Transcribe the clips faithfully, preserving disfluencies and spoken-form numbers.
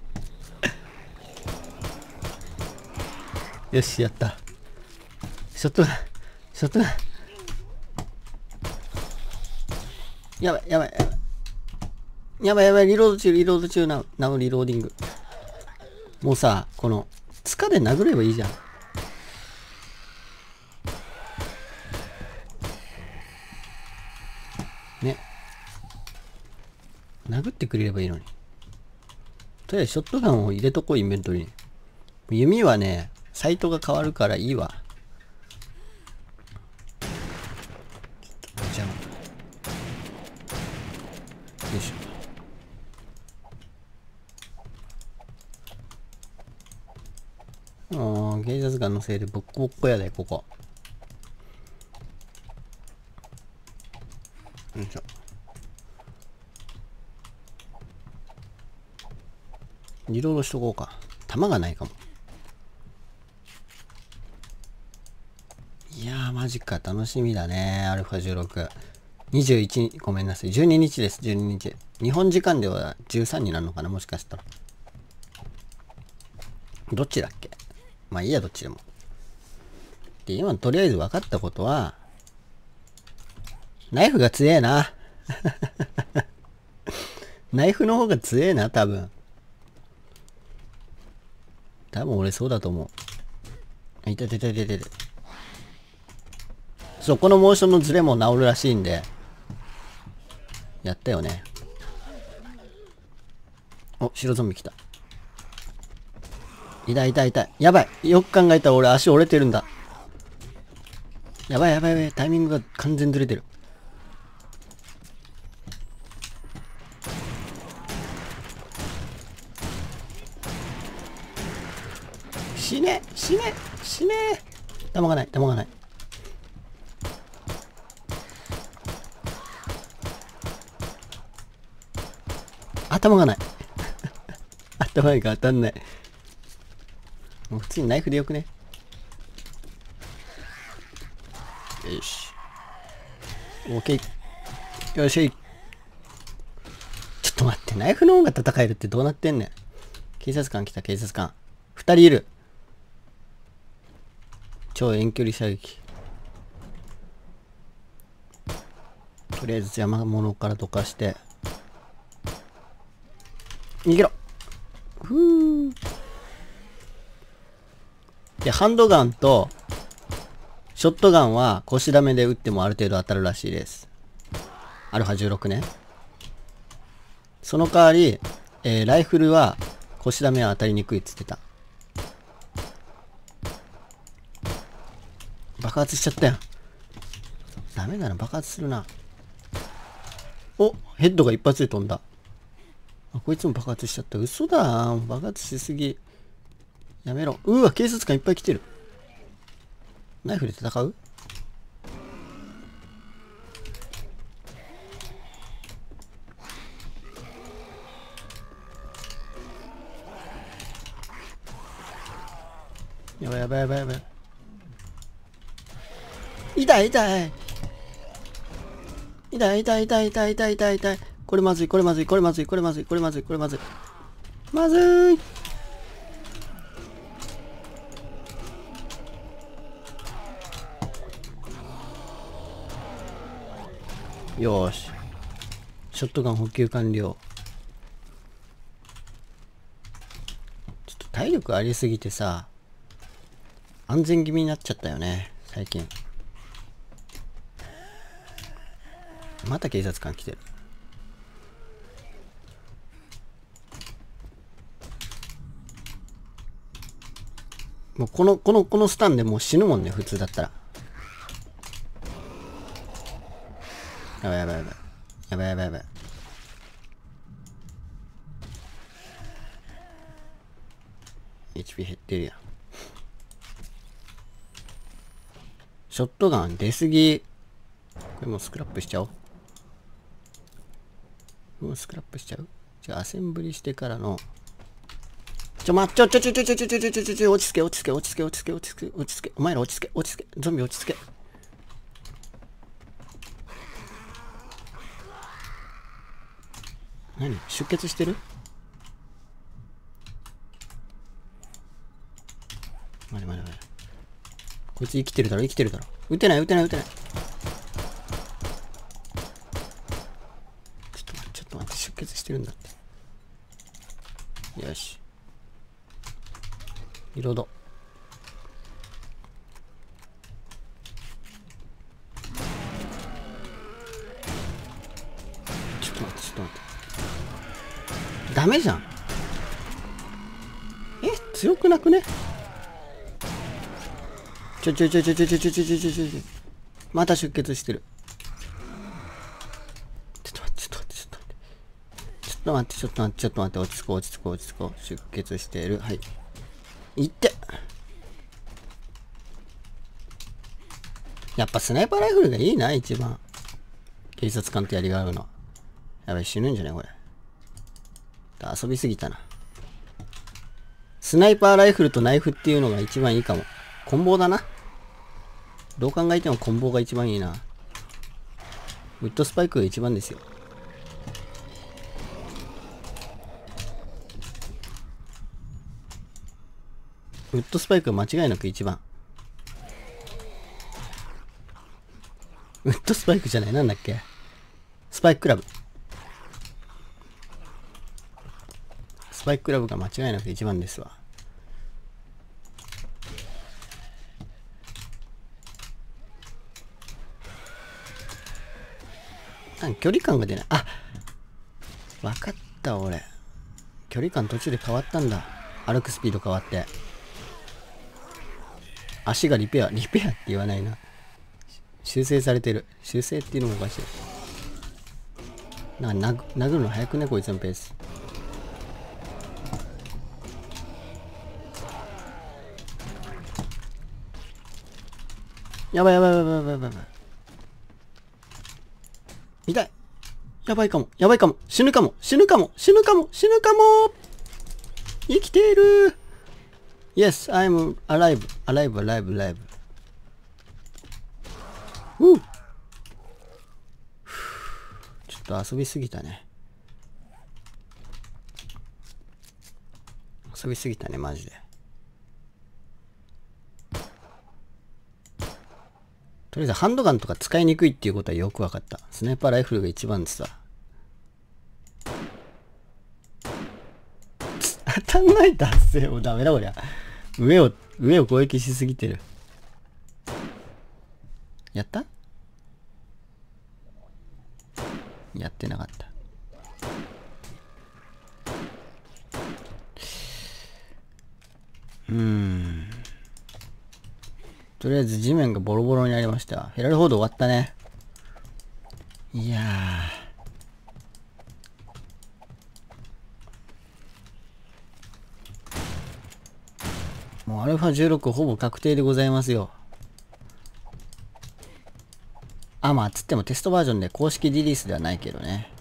よし、やった。ショットガン、ショットガン。やばい、やばい、やばい。やばい、やばい、リロード中、リロード中な、なおリローディング。もうさ、この、つかで殴ればいいじゃん。ね。殴ってくれればいいのに。とりあえずショットガンを入れとこう、インベントリーに。弓はね、サイトが変わるからいいわ。じゃあ、よいしょ。ああ、警察官のせいでボッコボッコやで、ここ。よいしょ。リロードしとこうか。弾がないかも。いやー、マジか。楽しみだね。アルファじゅうろく。にじゅういち、ごめんなさい。じゅうににちです。じゅうににち。日本時間ではじゅうさんになるのかな、もしかしたら。どっちだっけ？まあいいや、どっちでも。で、今とりあえず分かったことは、ナイフが強えな。ナイフの方が強えな、多分。多分俺そうだと思う。いたいたいたいたいた。そう、このモーションのズレも治るらしいんで。やったよね。お、白ゾンビ来た。痛い痛い痛い。やばい。よく考えたら俺足折れてるんだ。やばいやばいやばい。タイミングが完全ずれてる。死ね死ね死ね弾がない弾がない。頭がない。頭が当たんない。もう普通にナイフでよくね。よし。オーケー。よし。ちょっと待って、ナイフの方が戦えるってどうなってんねん。警察官来た、警察官。二人いる。超遠距離射撃。とりあえず山物からどかして。 逃げろ。ふー。で、ハンドガンと、ショットガンは腰ダメで撃ってもある程度当たるらしいです。アルファじゅうろくね。その代わり、えー、ライフルは腰ダメは当たりにくいっつってた。爆発しちゃったよ。ダメだな、爆発するな。お、ヘッドが一発で飛んだ。あ、こいつも爆発しちゃった。嘘だ。爆発しすぎ。やめろ。うわ、警察官いっぱい来てる。ナイフで戦う？やばいやばいやばいやばい。痛い痛い。痛い痛い痛い痛い痛い痛い痛い。これまずいこれまずいこれまずいこれまずいこれまずいこれまずい。まずい。よーし。ショットガン補給完了。ちょっと体力ありすぎてさ、安全気味になっちゃったよね、最近。また警察官来てる。もうこの、この、このスタンでもう死ぬもんね、普通だったら。やばいやばいやばい。やばいやばいやばい。エイチピー 減ってるやん。ショットガン出すぎ。これもうスクラップしちゃおう。もうスクラップしちゃう。じゃあアセンブリしてからの。ちょ、ま、ちょ、ちょ、ちょ、ちょ、ちょ、ちょ、ちょ、ちょ、ちょ、ちょ、ちょ、落ち着け、落ち着け、落ち着け、落ち着け、落ち着け、落ち着け。お前ら落ち着け、落ち着け。ゾンビ落ち着け。何？出血してる？待て待て待て。こいつ生きてるだろ、生きてるだろ。撃てない、撃てない、撃てない。ちょっと待って、ちょっと待って、出血してるんだって。よし。リロード。ちょっと待って、ちょっと待って。ダメじゃん。え、強くなくね？ちょちょちょちょちょちょちょちょちょちょちょちょ。また出血してる。ちょっと待って、ちょっと待って、ちょっと待って。ちょっと待って、ちょっと待って、ちょっと待って、落ち着こう、落ち着こう、落ち着こう。出血している。はい。いって。やっぱスナイパーライフルがいいな、一番。警察官とやりが合うの。やばい、死ぬんじゃないこれ。遊びすぎたな。スナイパーライフルとナイフっていうのが一番いいかも。棍棒だな。どう考えても棍棒が一番いいな。ウッドスパイクが一番ですよ。ウッドスパイクが間違いなく一番。ウッドスパイクじゃない、なんだっけ。スパイククラブ。スパイククラブが間違いなく一番ですわ。なん距離感が出ない。あ、わかった俺。距離感途中で変わったんだ。歩くスピード変わって。足がリペア、リペアって言わないな。修正されてる。修正っていうのもおかしい。なんか殴殴るの早くね、こいつのペース。やばいやばいやばいやばいやばい。痛い。やばいかも。やばいかも。死ぬかも。死ぬかも。死ぬかも。死ぬかも。生きている。Yes, I'm alive. Alive, alive, alive. うぅ。ちょっと遊びすぎたね。遊びすぎたね、マジで。とりあえずハンドガンとか使いにくいっていうことはよく分かった。スナイパーライフルが一番でさ。 当たんない達成もダメだこりゃ。上を、上を攻撃しすぎてる。やった？やってなかった。うーん。とりあえず地面がボロボロになりました。フェラルフォード終わったね。いやー。もうアルファじゅうろくほぼ確定でございますよ。あ、まあつってもテストバージョンで公式リリースではないけどね。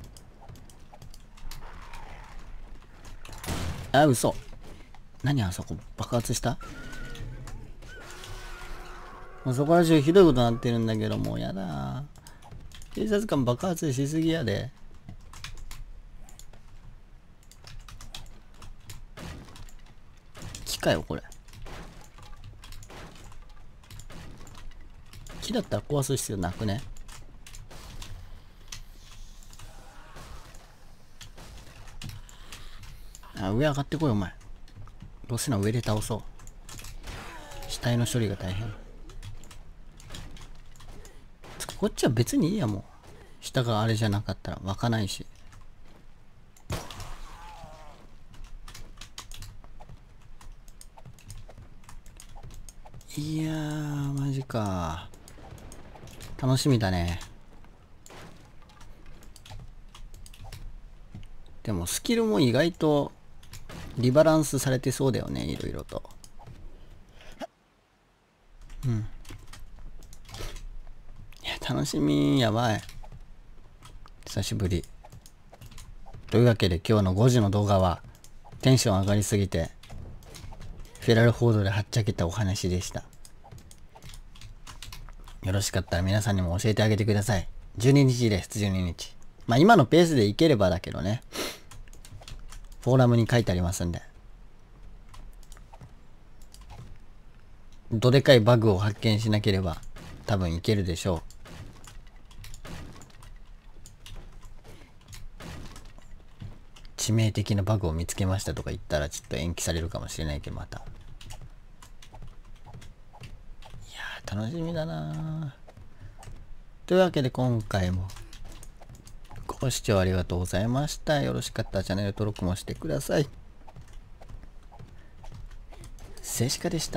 あ、嘘。何あそこ爆発した？もうそこら中ひどいことになってるんだけど、もうやだ。警察官爆発しすぎやで。木かよこれ。木だったら壊す必要なくね？あ、上上がってこいお前。どうせな上で倒そう。死体の処理が大変。こっちは別にいいやもう。下があれじゃなかったら湧かないし。いやーマジか。楽しみだね。でもスキルも意外とリバランスされてそうだよね、いろいろと。うん。いや、楽しみ、やばい。久しぶり。というわけで今日のごじの動画はテンション上がりすぎてフェラルフォードではっちゃけたお話でした。よろしかったら皆さんにも教えてあげてください。じゅうににちです、じゅうににち。まあ今のペースでいければだけどね。フォーラムに書いてありますんで。どでかいバグを発見しなければ多分いけるでしょう。致命的なバグを見つけましたとか言ったらちょっと延期されるかもしれないけど、また。いやー楽しみだな。というわけで今回もご視聴ありがとうございました。よろしかったらチャンネル登録もしてください。静止画でした。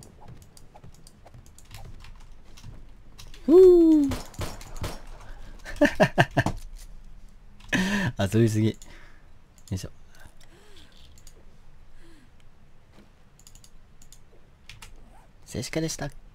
ふう遊びすぎ。よいしょ。静止画でした。